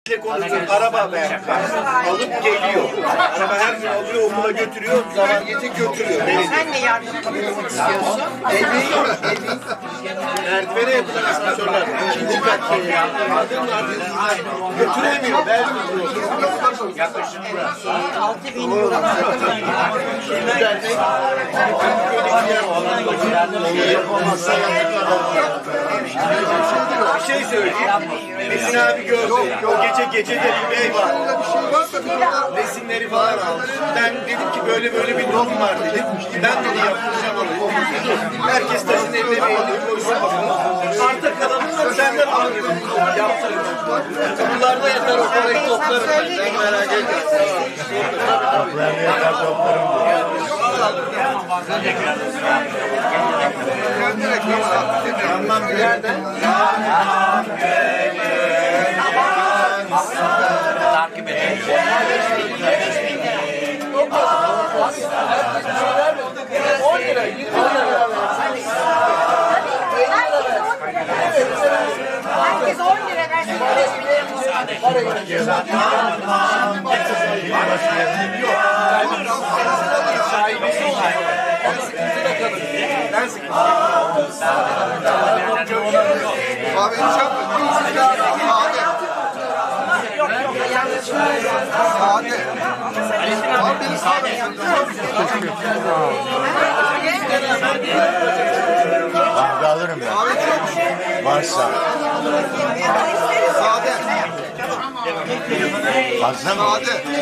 konuşuyor. Araba ver. Alıp geliyor. Araba her gün alıyor, okula götürüyor. Zaman gece götürüyor. Sen ne yardım istiyorsun? Merdivene yapılan asansörler. İkinci kat. Götüremiyor. Vermiyor. 6.000 euro. Bir şey söyleyeyim. Metin abi gördü. O gece de bir bey var. Resimleri falan aldı. Ben dedim ki böyle bir durum var dedim. Ben dedi yapacağım onu. Herkes taşın eline bir elini koysun bakalım. Arta kalanını senden alırım. Yaptırırım. Bunlarda yeter o parayı toplarım. Ben merak etme. Tamam bir yerden. Takip edelim. 10 lira, 20 lira. Herkes 10 lira versin. Kahve alırım ben. Varsa. Fazla mı?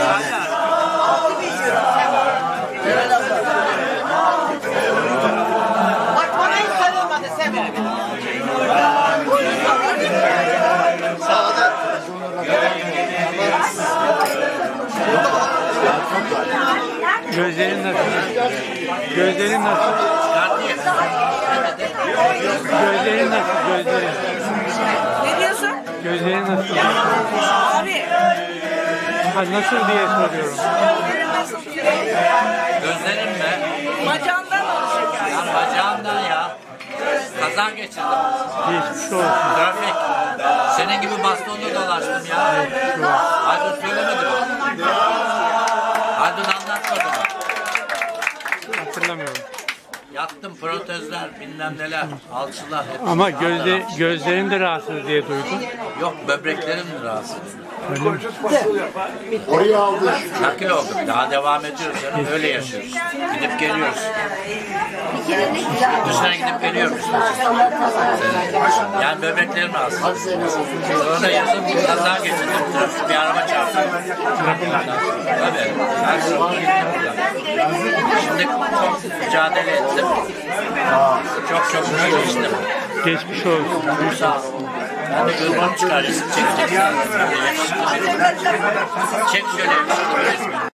Bak bana hiç sarılmadı Semo. Gözlerin nasıl? Gözlerin nasıl? Gözlerin nasıl? Gözlerin. Ne diyorsun? Gözlerin nasıl? Abi. Ha, nasıl diye soruyorum. Gözlerim mi? Bacağından olacak yani. Ya bacağımdan ya. Kaza geçirdim. Geçmiş olsun. Trafik. Senin gibi bastonla dolaştım ya. Hadi söylemedi mi? Hadi anlatmadı mı? Hatırlamıyorum. Yattım protezler bilmem neler. Alçılar. hepsi. Ama gözlerin de rahatsız diye duydum. Yok böbreklerim rahatsız. Oraya aldı. Nakil olduk. Daha devam ediyoruz. Yani öyle yaşıyoruz. Gidip geliyoruz. Dışarı gidip geliyoruz. Yani böbreklerim rahatsız. Sonra da yazın kaza geçirdim. Bir araba çarptı. Tabii. Her şey şimdi çok mücadele ettim. Çok geçtim. Geçmiş olsun. Sağ ol. Ben de gözüm çıkar resim çekecek. Çek şöyle bir resim.